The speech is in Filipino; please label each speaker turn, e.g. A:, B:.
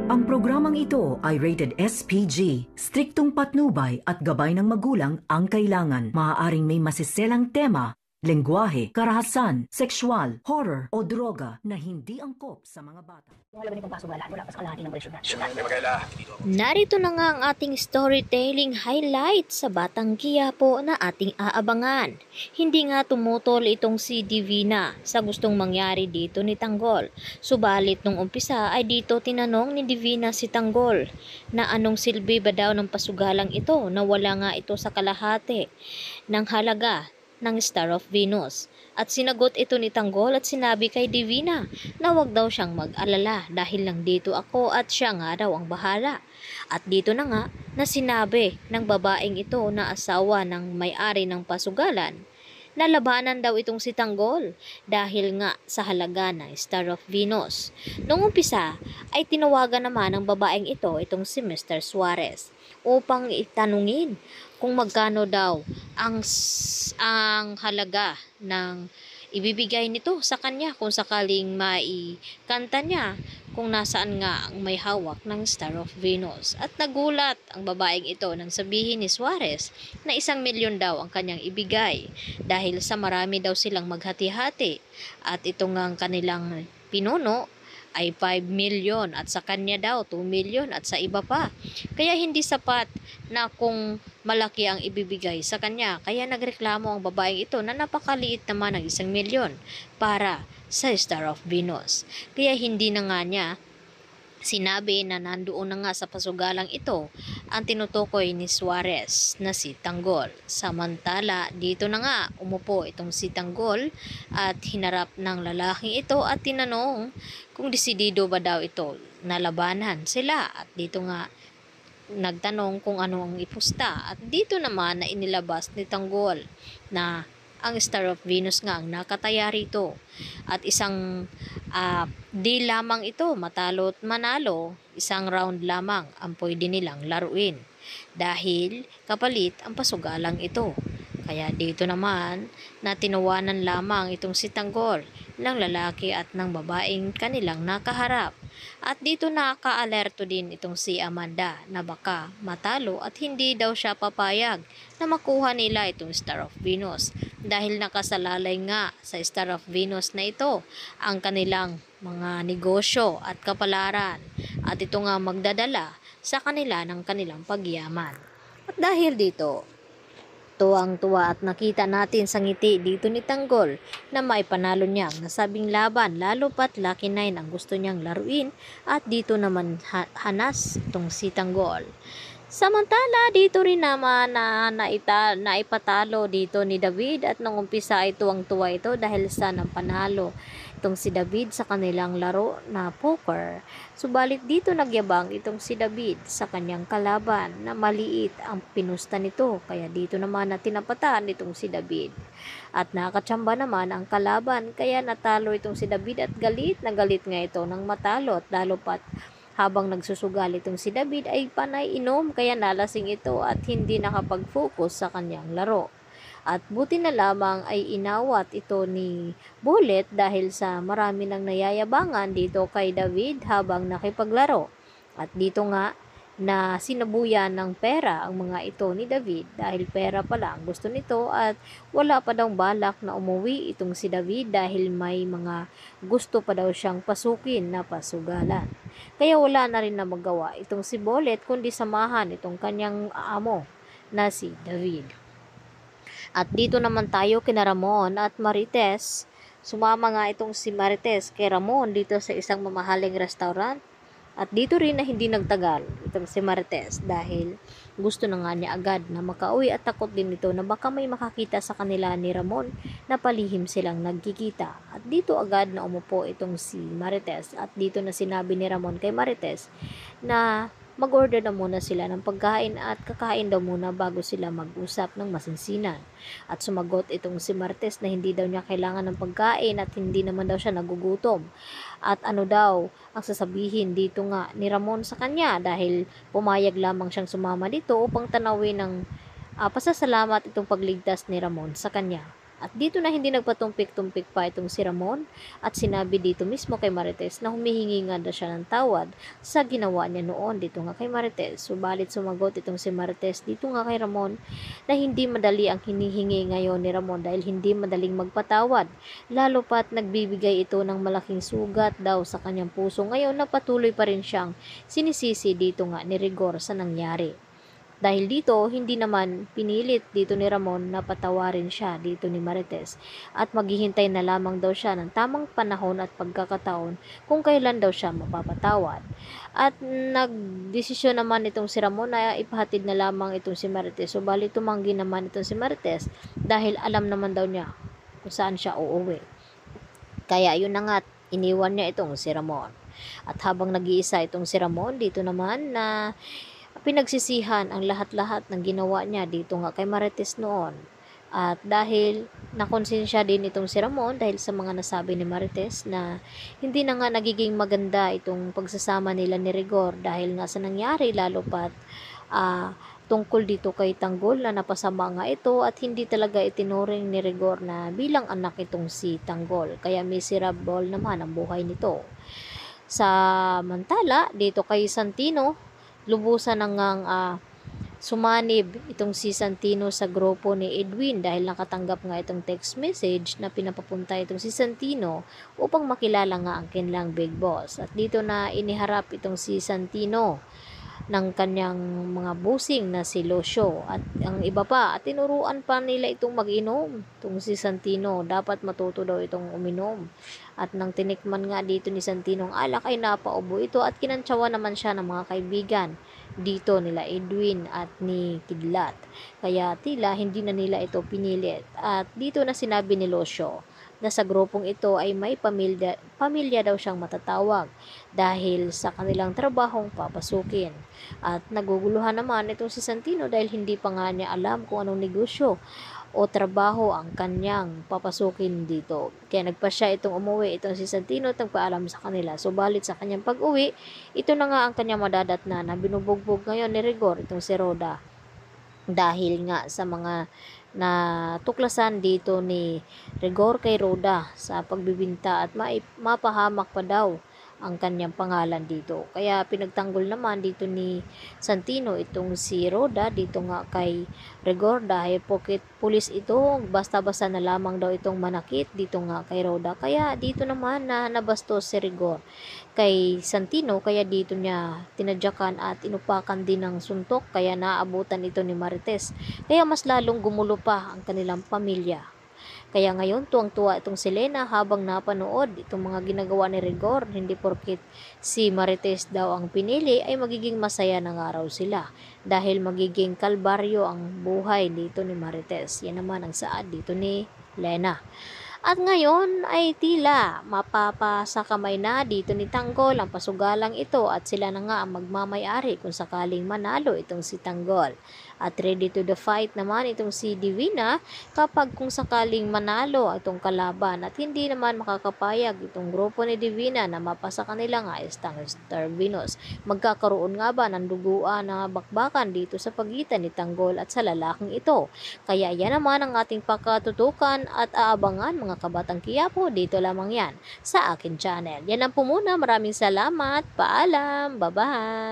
A: Ang programang ito ay rated SPG. Striktong patnubay at gabay ng magulang ang kailangan. Maaaring may masiselang tema, lengguwahe, karahasan, sexual, horror o droga na hindi angkop sa mga bata.
B: Narito na nga ang ating storytelling highlight sa Batang Quiapo na ating aabangan. Hindi nga tumutol itong si Divina sa gustong mangyari dito ni Tanggol. Subalit nung umpisa ay dito tinanong ni Divina si Tanggol na anong silbi ba daw ng pasugalang ito na wala nga ito sa kalahati ng halaga ng Star of Venus. At sinagot ito ni Tanggol at sinabi kay Divina na wag daw siyang mag-alala dahil lang dito ako at siya nga daw ang bahala. At dito na nga na sinabi ng babaeng ito na asawa ng may-ari ng pasugalan na labanan daw itong si Tanggol dahil nga sa halaga ng Star of Venus. Noong umpisa ay tinawagan naman ng babaeng ito itong si Mr. Suarez upang itanungin kung magkano daw ang halaga ng ibibigay nito sa kanya kung sakaling maikanta niya kung nasaan nga ang may hawak ng Star of Venus. At nagulat ang babaeng ito nang sabihin ni Suarez na 1,000,000 daw ang kanyang ibigay dahil sa marami daw silang maghati-hati at ito nga ang kanilang pinuno ay 5,000,000 at sa kanya daw 2,000,000 at sa iba pa. Kaya hindi sapat na kung malaki ang ibibigay sa kanya. Kaya nagreklamo ang babaeng ito na napakaliit naman ng 1,000,000 para sa Star of Venus. Kaya hindi na nga niya sinabi na nandoon na nga sa pasugalang ito ang tinutukoy ni Suarez na si Tanggol. Samantala, dito na nga umupo itong si Tanggol at hinarap ng lalaking ito at tinanong kung desidido ba daw ito na labanan sila. At dito nga nagtanong kung ano ang ipusta. At dito naman na inilabas ni Tanggol na ang Star of Venus nga ang nakataya rito. At isang di lamang ito, matalo at manalo, isang round lamang ang pwede nilang laruin. Dahil kapalit ang pasugalang ito. Kaya dito naman na tinawanan lamang itong si Tanggol ng lalaki at ng babaeng kanilang nakaharap. At dito nakaalerto din itong si Amanda na baka matalo at hindi daw siya papayag na makuha nila itong Star of Venus dahil nakasalalay nga sa Star of Venus na ito ang kanilang mga negosyo at kapalaran at ito nga magdadala sa kanila ng kanilang pagyaman. At dahil dito, tuwang-tuwa at nakita natin sa ngiti dito ni Tanggol na may panalo niya ang nasabing laban lalo pat Lucky 9 ang gusto niyang laruin at dito naman hanas itong si Tanggol. Samantala dito rin naman na naipatalo dito ni David at nung umpisa ay tuwang-tuwa ito dahil sa panalo itong si David sa kanilang laro na poker. Subalit dito nagyabang itong si David sa kanyang kalaban na maliit ang pinusta nito. Kaya dito naman na tinapatan itong si David. At nakatsamba naman ang kalaban kaya natalo itong si David at galit na galit nga ito ng matalo at lalo pat habang nagsusugal itong si David ay panay inom kaya nalasing ito at hindi nakapag-focus sa kanyang laro. At buti na lamang ay inawat ito ni Bullet dahil sa marami nang nayayabangan dito kay David habang nakipaglaro. At dito nga na sinabuyan ng pera ang mga ito ni David dahil pera pala ang gusto nito at wala pa daw balak na umuwi itong si David dahil may mga gusto pa daw siyang pasukin na pasugalan. Kaya wala na rin na magawa itong si Bullet kundi samahan itong kanyang amo na si David. At dito naman tayo kina Ramon at Marites. Sumama nga itong si Marites kay Ramon dito sa isang mamahaling restaurant. At dito rin na hindi nagtagal itong si Marites dahil gusto na nga niya agad na makauwi at takot din ito na baka may makakita sa kanila ni Ramon na palihim silang nagkikita. At dito agad na umupo itong si Marites at dito na sinabi ni Ramon kay Marites na mag-order na muna sila ng pagkain at kakain daw muna bago sila mag-usap ng masinsinan. At sumagot itong si Marites na hindi daw niya kailangan ng pagkain at hindi naman daw siya nagugutom. At ano daw ang sasabihin dito nga ni Ramon sa kanya dahil pumayag lamang siyang sumama dito upang tanawin ng pasasalamat itong pagligtas ni Ramon sa kanya. At dito na hindi nagpatumpik-tumpik pa itong si Ramon at sinabi dito mismo kay Marites na humihingi nga daw siya ng tawad sa ginawa niya noon dito nga kay Marites. Subalit sumagot itong si Marites dito nga kay Ramon na hindi madali ang hinihingi ngayon ni Ramon dahil hindi madaling magpatawad. Lalo pat nagbibigay ito ng malaking sugat daw sa kanyang puso ngayon na patuloy pa rin siyang sinisisi dito nga ni Rigor sa nangyari. Dahil dito, hindi naman pinilit dito ni Ramon na patawarin siya dito ni Marites at maghihintay na lamang daw siya ng tamang panahon at pagkakataon kung kailan daw siya mapapatawad. At nagdesisyon naman itong si Ramon na ipahatid na lamang itong si Marites. Subalit tumanggi naman itong si Marites dahil alam naman daw niya kung saan siya uuwi. Kaya yun na nga, iniwan niya itong si Ramon. At habang nag-iisa itong si Ramon, dito naman na pinagsisihan ang lahat-lahat ng ginawa niya dito nga kay Marites noon. At dahil nakonsensya din itong si Ramon dahil sa mga nasabi ni Marites na hindi na nga nagiging maganda itong pagsasama nila ni Rigor dahil nga sa nangyari lalo pat tungkol dito kay Tanggol na napasama nga ito at hindi talaga itinuring ni Rigor na bilang anak itong si Tanggol. Kaya miserable naman ang buhay nito. Samantala dito kay Santino, lubusan nang sumanib itong si Santino sa grupo ni Edwin dahil nakatanggap nga itong text message na pinapapunta itong si Santino upang makilala nga ang kanilang big boss. At dito na iniharap itong si Santino ng kanyang mga busing na si Lucio at ang iba pa at tinuruan pa nila itong mag-inom. Itong si Santino dapat matuto daw itong uminom at nang tinikman nga dito ni Santino ang alak ay napaubo ito at kinantsawa naman siya ng mga kaibigan dito nila Edwin at ni Kidlat. Kaya tila hindi na nila ito pinilit at dito na sinabi ni Lucio na sa grupong ito ay may pamilya daw siyang matatawag dahil sa kanilang trabahong papasukin. At naguguluhan naman itong si Santino dahil hindi pa nga niya alam kung anong negosyo o trabaho ang kanyang papasukin dito. Kaya nagpa siya itong umuwi itong si Santino at nagpaalam sa kanila. Subalit sa kanyang pag-uwi, ito na nga ang kanyang madadatnan na binubugbog ngayon ni Rigor itong si Rhoda. Dahil nga sa mga natuklasan dito ni Rigor kay Rhoda sa pagbibinta at mapahamak pa daw ang kanyang pangalan dito. Kaya pinagtanggol naman dito ni Santino itong si Rhoda dito nga kay Rigor dahil pocket police ito, basta-basta na lamang daw itong manakit dito nga kay Rhoda. Kaya dito naman na nabastos si Rigor kay Santino kaya dito niya tinadyakan at inupakan din ng suntok kaya naabutan ito ni Marites. Kaya mas lalong gumulo pa ang kanilang pamilya. Kaya ngayon tuwang-tuwa itong si Lena habang napanood itong mga ginagawa ni Rigor. Hindi porkit si Marites daw ang pinili ay magiging masaya ng araw sila dahil magiging kalbaryo ang buhay dito ni Marites. Yan naman ang saad dito ni Lena. At ngayon ay tila mapapasa kamay na dito ni Tanggol ang pasugalang ito at sila na nga ang magmamay-ari kung sakaling manalo itong si Tanggol. At ready to the fight naman itong si Divina kapag kung sakaling manalo itong kalaban at hindi naman makakapayag itong grupo ni Divina na mapasa kanila nga Star Venus. Magkakaroon nga ba ng duguan na bakbakan dito sa pagitan ni Tanggol at sa lalaking ito? Kaya yan naman ang ating pakatutukan at aabangan mga kabatang Quiapo dito lamang yan sa akin channel. Yan lang po muna. Maraming salamat. Paalam. Bye-bye.